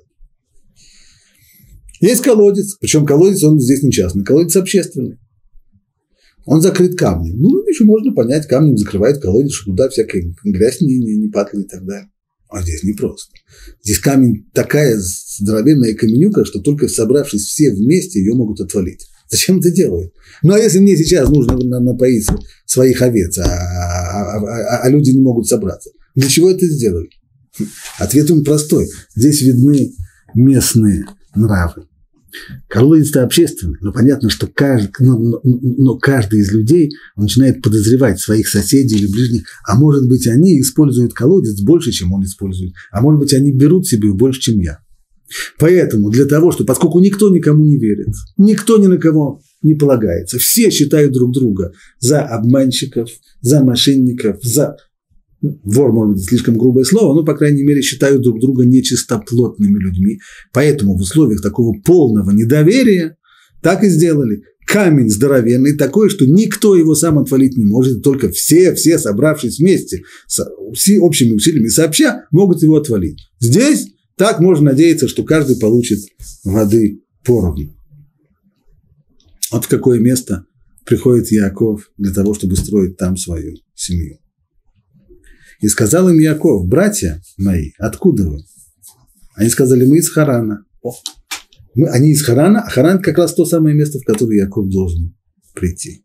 Есть колодец, причем колодец он здесь не частный, колодец общественный. Он закрыт камнем. Ну, еще можно понять, камнем закрывает колодец, чтобы туда всякая грязь не падала и так далее. А здесь не просто. Здесь камень такая здоровенная каменюка, что только собравшись все вместе, ее могут отвалить. Зачем это делают? Ну, а если мне сейчас нужно напоить своих овец, а люди не могут собраться, для чего это сделали? Ответ он простой. Здесь видны местные нравы. Колодец-то общественный, но понятно, что каждый из людей он начинает подозревать своих соседей или ближних, а может быть, они используют колодец больше, чем он использует, а может быть, они берут себе больше, чем я. Поэтому для того, что, поскольку никто никому не верит, никто ни на кого не полагается, все считают друг друга за обманщиков, за мошенников, за... Вор, может быть, слишком грубое слово, но, по крайней мере, считают друг друга нечистоплотными людьми. Поэтому в условиях такого полного недоверия так и сделали. Камень здоровенный такой, что никто его сам отвалить не может, только все, собравшись вместе, с общими усилиями сообща, могут его отвалить. Здесь так можно надеяться, что каждый получит воды поровну. Вот в какое место приходит Яаков для того, чтобы строить там свою семью. И сказал им Яаков: братья мои, откуда вы? Они сказали: мы из Харана. Они из Харана, а Харан как раз то самое место, в которое Яаков должен прийти.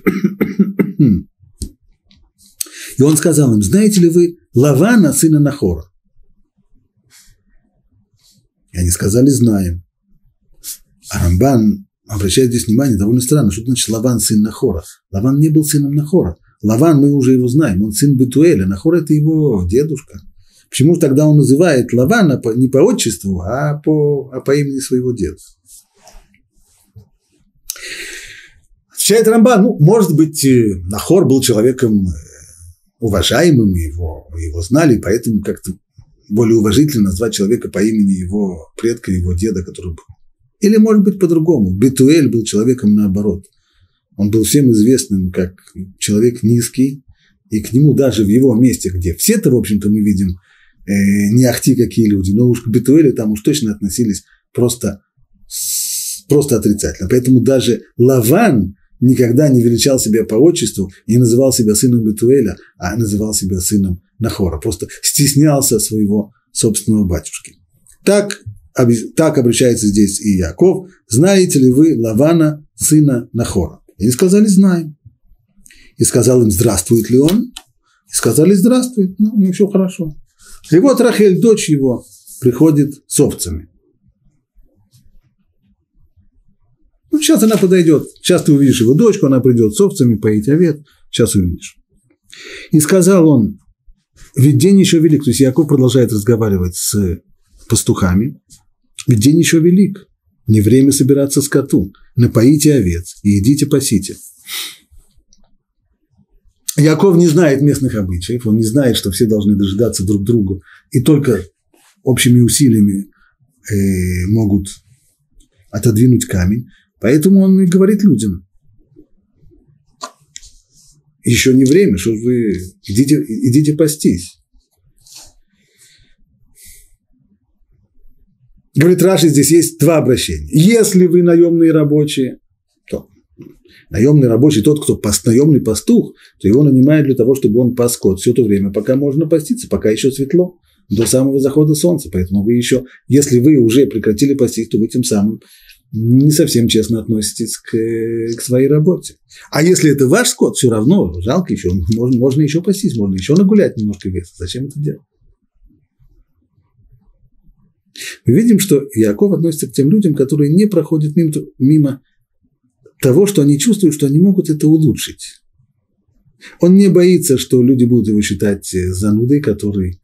И он сказал им: знаете ли вы Лавана, сына Нахора? И они сказали: знаем. А Рамбан обращает здесь внимание, довольно странно, что значит Лаван, сын Нахора. Лаван не был сыном Нахора. Лаван, мы уже его знаем, он сын Бетуэля, Нахор – это его дедушка. Почему же тогда он называет Лавана не по отчеству, а по имени своего деда? Отвечает Рамбан: может быть, Нахор был человеком уважаемым, его знали, поэтому как-то более уважительно назвать человека по имени его предка, его деда, который был. Или, может быть, по-другому. Бетуэль был человеком наоборот. Он был всем известным как человек низкий, и к нему даже в его месте, где все-то, в общем-то, мы видим не ахти какие люди, но уж к Бетуэлю там уж точно относились просто отрицательно. Поэтому даже Лаван никогда не величал себя по отчеству и не называл себя сыном Бетуэля, а называл себя сыном Нахора. Просто стеснялся своего собственного батюшки. Так обращается здесь и Яаков: знаете ли вы Лавана, сына Нахора? И они сказали: знаем. И сказал им: здравствует ли он? И сказали: здравствует. Ну, все хорошо. И вот Рахель, дочь его, приходит с овцами. сейчас она подойдет, сейчас ты увидишь его дочку, она придет с овцами поить овец, сейчас увидишь. И сказал он, ведь день еще велик, то есть Яков продолжает разговаривать с пастухами, ведь день еще велик, не время собираться скоту, напоите овец и идите пасите. Яков не знает местных обычаев, он не знает, что все должны дожидаться друг друга, и только общими усилиями могут отодвинуть камень, поэтому он и говорит людям, еще не время, что вы идите пастись. Говорит Раши, здесь есть два обращения. Если вы наемные рабочие, то наемный рабочий, тот, кто наемный пастух, то его нанимают для того, чтобы он пас скот все то время, пока можно паститься, пока еще светло, до самого захода солнца. Поэтому вы еще, если вы уже прекратили пастись, то вы тем самым не совсем честно относитесь к своей работе. А если это ваш скот, все равно жалко еще, можно еще пастись, можно еще нагулять немножко веса. Зачем это делать? Мы видим, что Яков относится к тем людям, которые не проходят мимо того, что они чувствуют, что они могут это улучшить. Он не боится, что люди будут его считать занудой, который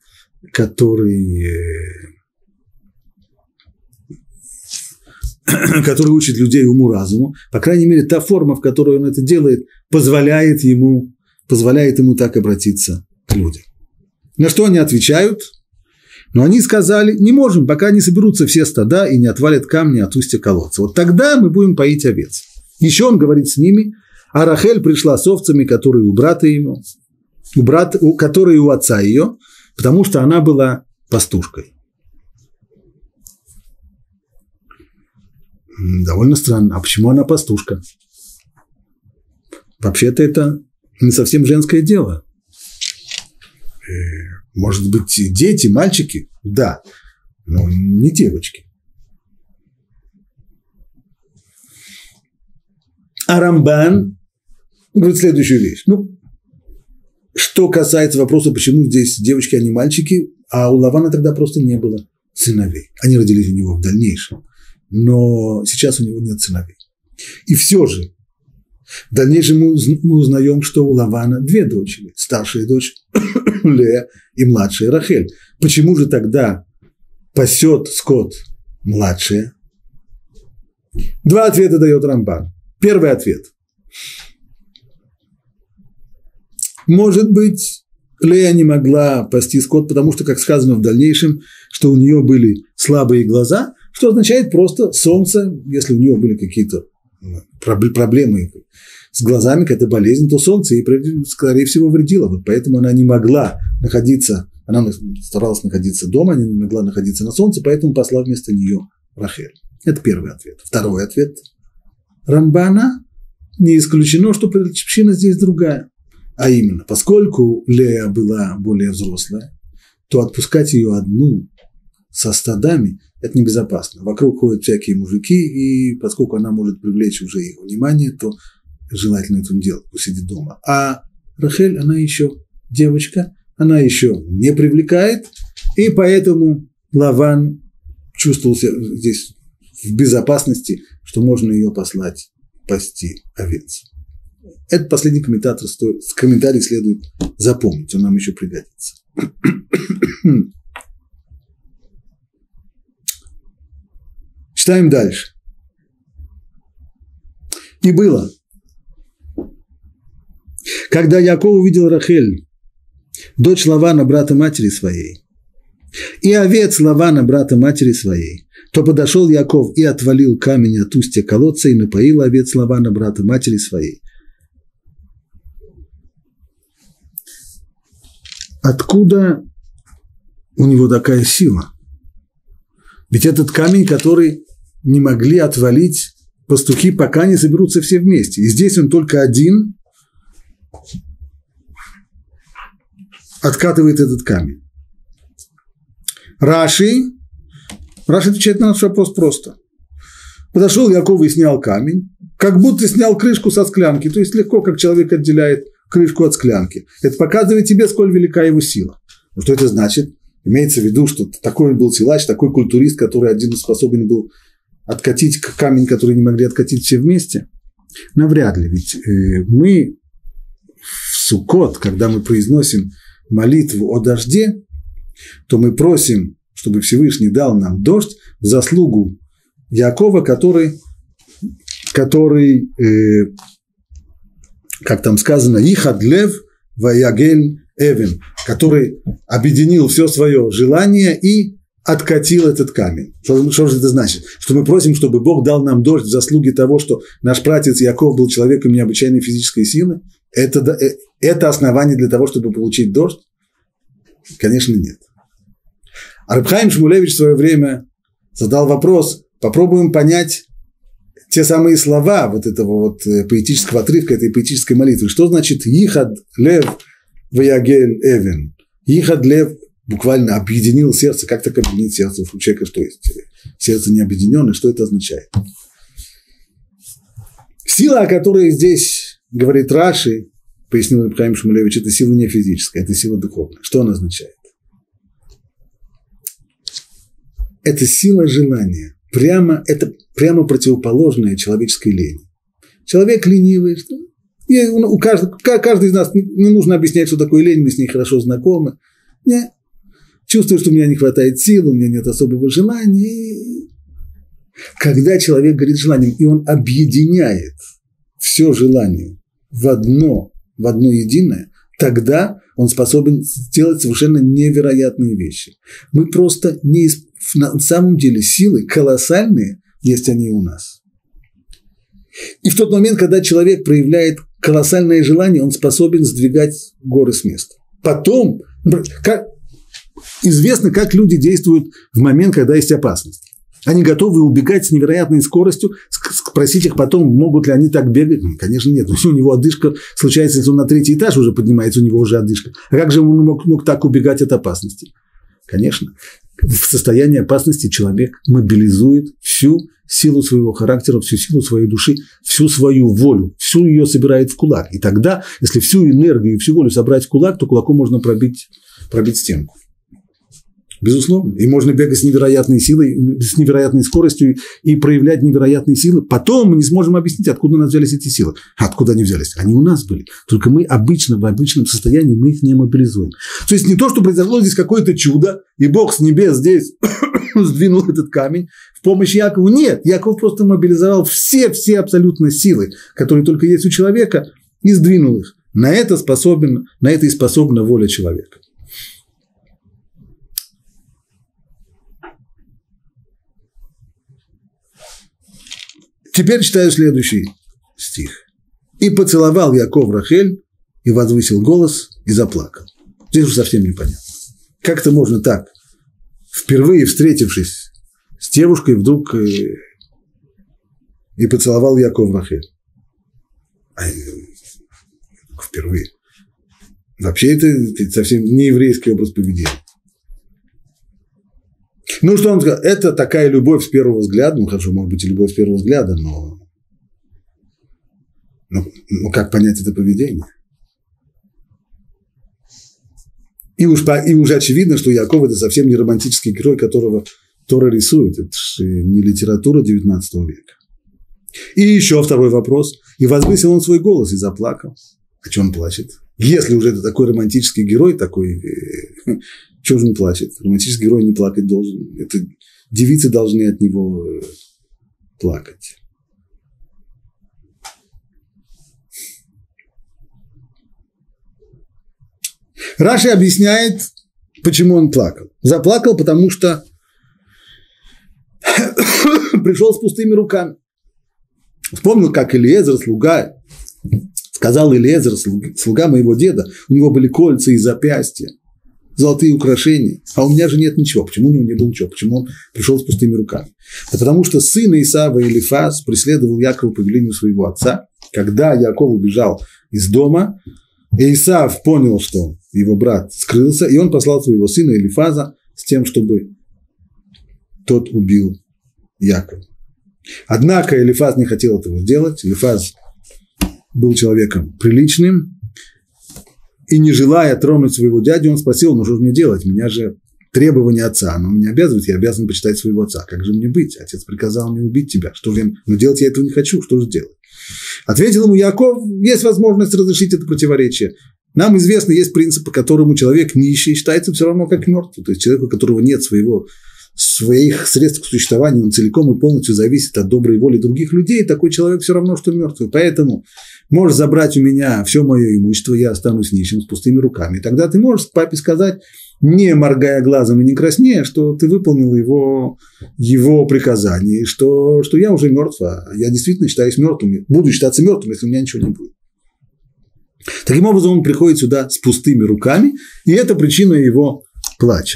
учит людей уму-разуму. По крайней мере, та форма, в которой он это делает, позволяет ему так обратиться к людям. На что они отвечают? Но они сказали, не можем, пока не соберутся все стада и не отвалят камни от устья колодца. Вот тогда мы будем поить овец. Еще он говорит с ними, а Рахель пришла с овцами, которые у брата его, которые у отца ее, потому что она была пастушкой. Довольно странно. А почему она пастушка? Вообще-то это не совсем женское дело. Может быть, дети, мальчики? Да, но не девочки. А Рамбан говорит следующую вещь. Что касается вопроса, почему здесь девочки, а не мальчики, а у Лавана тогда просто не было сыновей. Они родились у него в дальнейшем, но сейчас у него нет сыновей. И все же, в дальнейшем мы узнаем, что у Лавана две дочери. Старшая дочь Лея и младшая Рахель. Почему же тогда пасет скот младшая? Два ответа дает Рамбан. Первый ответ. Может быть, Лея не могла пасти скот, потому что, как сказано в дальнейшем, что у нее были слабые глаза, что означает просто солнце, если у нее были какие-то проблемы с глазами, какая-то болезнь, то солнце ей, скорее всего, вредило. Вот поэтому она не могла находиться, она старалась находиться дома, она не могла находиться на солнце, поэтому посла вместо нее Рахель. Это первый ответ. Второй ответ Рамбана: не исключено, что причина здесь другая. А именно, поскольку Лея была более взрослая, то отпускать ее одну со стадами – это небезопасно. Вокруг ходят всякие мужики, и поскольку она может привлечь уже их внимание, то желательно это делать, посидеть дома. А Рахель, она еще девочка, она еще не привлекает, и поэтому Лаван чувствовал себя здесь в безопасности, что можно ее послать пасти овец. Этот последний комментарий следует запомнить, он нам еще пригодится. Читаем дальше. И было, когда Яков увидел Рахель, дочь Лавана, брата матери своей, и овец Лавана, брата матери своей, то подошел Яков и отвалил камень от устья колодца и напоил овец Лавана, брата матери своей. Откуда у него такая сила? Ведь этот камень, который не могли отвалить пастухи, пока не соберутся все вместе. И здесь он только один откатывает этот камень. Раши отвечает на наш вопрос просто. Подошел Яков и снял камень, как будто снял крышку со склянки, то есть легко, как человек отделяет крышку от склянки. Это показывает тебе, сколь велика его сила. Но что это значит? Имеется в виду, что такой он был силач, такой культурист, который один способен был откатить камень, который не могли откатить все вместе? Навряд ли, ведь мы в Суккот, когда мы произносим молитву о дожде, то мы просим, чтобы Всевышний дал нам дождь в заслугу Яакова, который, как там сказано, «Ихад лев ваягель эвен», который объединил все свое желание и откатил этот камень. Что же это значит? Что мы просим, чтобы Бог дал нам дождь в заслуге того, что наш пратец Яаков был человеком необычайной физической силы? Это основание для того, чтобы получить дождь? Конечно, нет. А Реб Хаим Шмулевич в свое время задал вопрос, попробуем понять те самые слова вот этого вот поэтического отрывка, этой поэтической молитвы. Что значит «Ихад лев ваягель эвен»? «Ихад лев» буквально объединил сердце. Как так объединить сердце у человека? Что есть? Сердце не объединенное. Что это означает? Сила, о которой здесь говорит Раши, пояснил Реб Хаим Шмулевич, это сила не физическая, это сила духовная. Что она означает? Это сила желания. Это прямо противоположное человеческой лени. Человек ленивый. Каждый из нас, не нужно объяснять, что такое лень, мы с ней хорошо знакомы. Нет. Чувствую, что у меня не хватает сил, у меня нет особого желания. Когда человек говорит желанием, и он объединяет все желание в одно единое, тогда он способен сделать совершенно невероятные вещи. Мы просто на самом деле силы колоссальные, есть они у нас. И в тот момент, когда человек проявляет колоссальное желание, он способен сдвигать горы с места. Потом, известно, как люди действуют в момент, когда есть опасность. Они готовы убегать с невероятной скоростью, спросить их потом, могут ли они так бегать. Конечно, нет. Но если у него одышка случается, если он на 3-й этаж уже поднимается, у него уже одышка. А как же он мог так убегать от опасности? Конечно. В состоянии опасности человек мобилизует всю силу своего характера, всю силу своей души, всю свою волю, всю ее собирает в кулак. И тогда, если всю энергию и всю волю собрать в кулак, то кулаком можно пробить стенку. Безусловно. И можно бегать с невероятной силой, с невероятной скоростью и проявлять невероятные силы. Потом мы не сможем объяснить, откуда у нас взялись эти силы. Откуда они взялись? Они у нас были. Только мы в обычном состоянии мы их не мобилизуем. То есть не то, что произошло здесь какое-то чудо, и Бог с небес здесь сдвинул этот камень в помощь Яакову. Нет, Яаков просто мобилизовал все абсолютно силы, которые только есть у человека, и сдвинул их. На это и способна воля человека. Теперь читаю следующий стих. «И поцеловал Яаков Рахель, и возвысил голос, и заплакал». Здесь уже совсем непонятно. Как это можно так, впервые встретившись с девушкой, вдруг и поцеловал Яаков Рахель? Впервые. Вообще это совсем не еврейский образ поведения. Ну, что он сказал? Это такая любовь с первого взгляда. Ну, хорошо, может быть, и любовь с первого взгляда, но как понять это поведение? И уже очевидно, что Яаков – это совсем не романтический герой, которого Тора рисует. Это же не литература XIX века. И еще второй вопрос. «И возвысил он свой голос и заплакал». А что он плачет? Если уже это такой романтический герой, чего же он плачет? Романтический герой не плакать должен. Это девицы должны от него плакать. Раши объясняет, почему он плакал. Заплакал, потому что пришел с пустыми руками. Вспомнил, как Элиэзер, слуга, сказал Элиэзер, слуга моего деда, у него были кольца и запястья, золотые украшения, а у меня же нет ничего. Почему у него не было ничего? Почему он пришел с пустыми руками? Да потому что сын Исава Элифаз преследовал Якова по велению своего отца. Когда Яков убежал из дома, Исав понял, что его брат скрылся, и он послал своего сына Элифаза с тем, чтобы тот убил Якова. Однако Элифаз не хотел этого сделать. Элифаз был человеком приличным, и не желая тронуть своего дядю, он спросил: ну что же мне делать? Меня же требование отца, оно меня обязывает, я обязан почитать своего отца. Как же мне быть? Отец приказал мне убить тебя. Что же я... Но делать я этого не хочу, что же делать? Ответил ему Яаков, есть возможность разрешить это противоречие. Нам известно, есть принцип, по которому человек нищий считается все равно как мертвый. То есть человек, у которого нет своих средств к существованию, он целиком и полностью зависит от доброй воли других людей, такой человек все равно, что мертвый. Поэтому можешь забрать у меня все мое имущество, я останусь нищим с пустыми руками. И тогда ты можешь папе сказать, не моргая глазом и не краснея, что ты выполнил его приказание, и что я уже мертв, а я действительно считаюсь мертвым, буду считаться мертвым, если у меня ничего не будет. Таким образом, он приходит сюда с пустыми руками, и это причина его плача.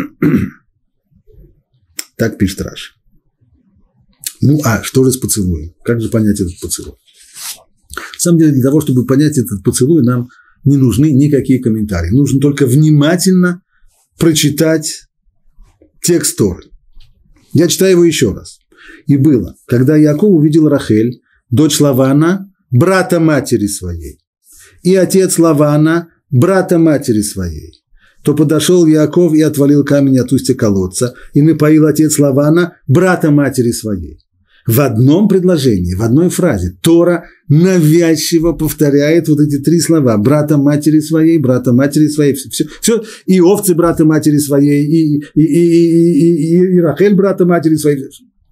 Так пишет Раши. Ну, а что же с поцелуем? Как же понять этот поцелуй? На самом деле, для того, чтобы понять этот поцелуй, нам не нужны никакие комментарии. Нужно только внимательно прочитать текст Торы. Я читаю его еще раз. И было, когда Яаков увидел Рахель, дочь Лавана, брата матери своей, и отец Лавана, брата матери своей, то подошел Яаков и отвалил камень от устья колодца, и напоил отец Лавана, брата матери своей. В одном предложении, в одной фразе Тора навязчиво повторяет вот эти три слова: брата матери своей, все, и овцы брата матери своей, и Рахель брата матери своей.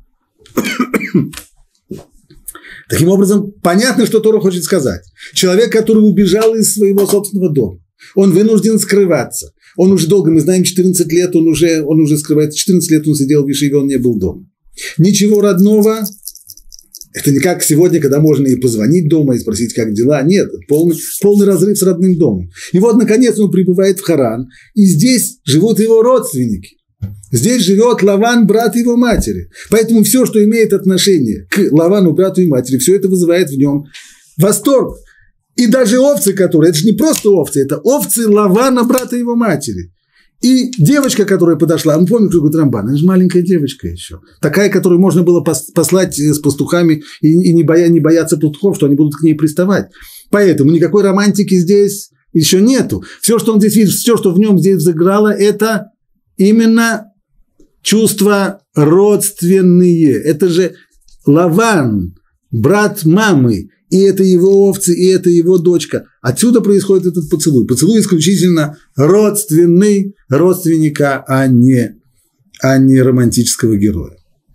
Таким образом, понятно, что Тора хочет сказать. Человек, который убежал из своего собственного дома, он вынужден скрываться. Он уже долго, мы знаем, 14 лет он уже скрывается, 14 лет он сидел в Ешиве, он не был дома. Ничего родного, это не как сегодня, когда можно и позвонить дома, и спросить, как дела. Нет, полный разрыв с родным домом. И вот, наконец, он прибывает в Харан, и здесь живут его родственники. Здесь живет Лаван, брат его матери. Поэтому все, что имеет отношение к Лавану, брату и матери, все это вызывает в нем восторг. И даже овцы, которые, это же не просто овцы, это овцы Лавана, брата его матери. И девочка, которая подошла, мы помним, что говорит Рамбан, она же маленькая девочка еще. Такая, которую можно было послать с пастухами и не бояться пастухов, что они будут к ней приставать. Поэтому никакой романтики здесь еще нету. Все, что он здесь видит, все, что в нем здесь взыграло, это именно чувства родственные. Это же Лаван, брат мамы. И это его овцы, и это его дочка. Отсюда происходит этот поцелуй. Поцелуй исключительно родственный, родственника, а не романтического героя.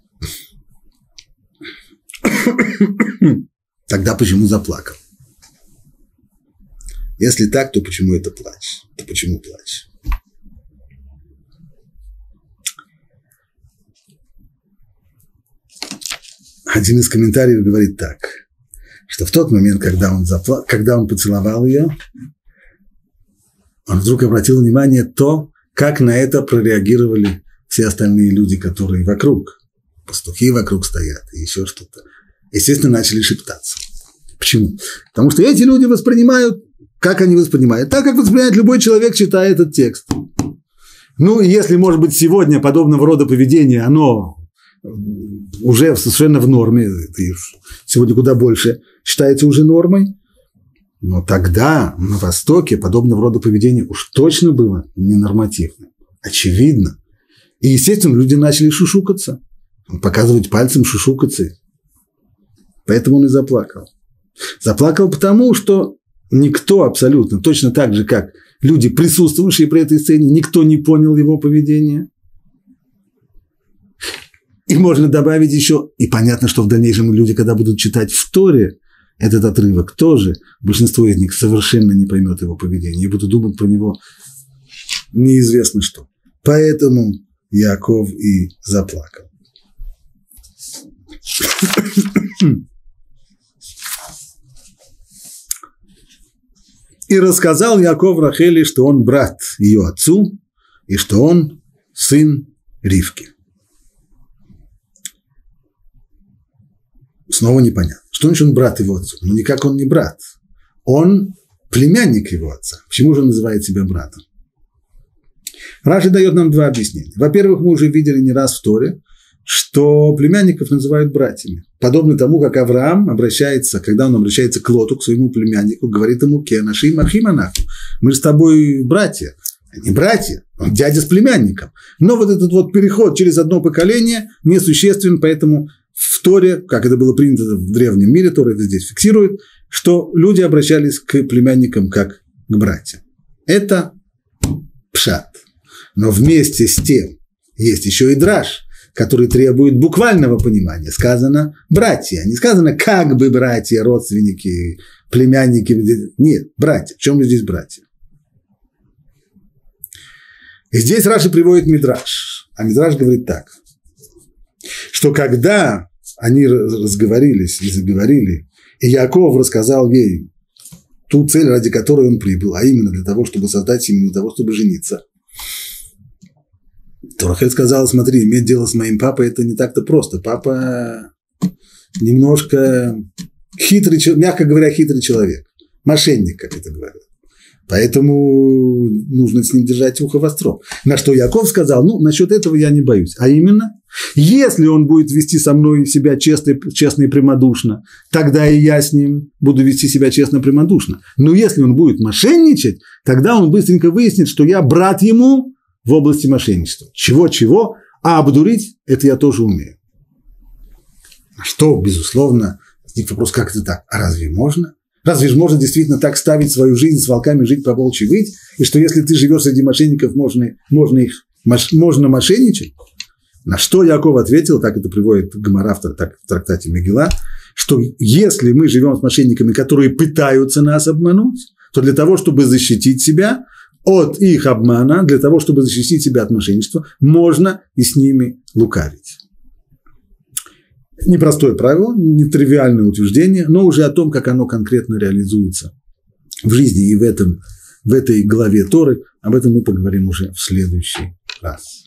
Тогда почему заплакал? Если так, то почему это плач? То почему плач? Один из комментариев говорит так, что в тот момент, когда он поцеловал ее, он вдруг обратил внимание то, как на это прореагировали все остальные люди, которые вокруг. Пастухи вокруг стоят и еще что-то. Естественно, начали шептаться. Почему? Потому что эти люди воспринимают, как они воспринимают, так, как воспринимает любой человек, читая этот текст. Ну, и если, может быть, сегодня подобного рода поведение, оно уже совершенно в норме, сегодня куда больше считается уже нормой, но тогда на Востоке подобного рода поведение уж точно было ненормативным, очевидно. И, естественно, люди начали шушукаться, показывать пальцем, шушукаться. Поэтому он и заплакал. Заплакал потому, что никто абсолютно, точно так же, как люди, присутствовавшие при этой сцене, никто не понял его поведения. И можно добавить еще, и понятно, что в дальнейшем люди, когда будут читать в Торе этот отрывок, тоже большинство из них совершенно не поймет его поведение и будут думать про него неизвестно что. Поэтому Яаков и заплакал. И рассказал Яаков Рахели, что он брат ее отцу, и что он сын Ривки. Снова непонятно. Что значит он брат его отцу? Ну, никак он не брат. Он племянник его отца. Почему же он называет себя братом? Раши дает нам два объяснения. Во-первых, мы уже видели не раз в Торе, что племянников называют братьями. Подобно тому, как Авраам обращается, когда он обращается к Лоту, к своему племяннику, говорит ему: «Кенашим ахим анахну». Мы же с тобой братья. Они братья, он дядя с племянником. Но вот этот вот переход через одно поколение несуществен, поэтому в Торе, как это было принято в древнем мире, Тора это здесь фиксирует, что люди обращались к племянникам как к братьям. Это пшат. Но вместе с тем есть еще и драш, который требует буквального понимания. Сказано братья, не сказано как бы братья, родственники, племянники. Нет, братья. В чем здесь братья? И здесь Раши приводит Мидраш. А Мидраш говорит так, что когда они разговорились и заговорили, и Яаков рассказал ей ту цель, ради которой он прибыл, а именно для того, чтобы создать семью, для того, чтобы жениться, то Рахель сказала: смотри, иметь дело с моим папой – это не так-то просто. Папа немножко хитрый, мягко говоря, хитрый человек. Мошенник, как это говорят. Поэтому нужно с ним держать ухо востро. На что Яаков сказал: ну, насчет этого я не боюсь. А именно, если он будет вести со мной себя честно и прямодушно, тогда и я с ним буду вести себя честно и прямодушно. Но если он будет мошенничать, тогда он быстренько выяснит, что я брат ему в области мошенничества. Чего-чего, а обдурить – это я тоже умею. А что, безусловно, возник вопрос: как это так? А разве можно? Разве же можно действительно так ставить свою жизнь, с волками жить, по волчьи выть? И что если ты живешь среди мошенников, можно мошенничать? На что Яаков ответил, так это приводит Гемара в трактате Мегила, что если мы живем с мошенниками, которые пытаются нас обмануть, то для того, чтобы защитить себя от их обмана, для того, чтобы защитить себя от мошенничества, можно и с ними лукавить. Непростое правило, нетривиальное утверждение, но уже о том, как оно конкретно реализуется в жизни и в этой главе Торы, об этом мы поговорим уже в следующий раз.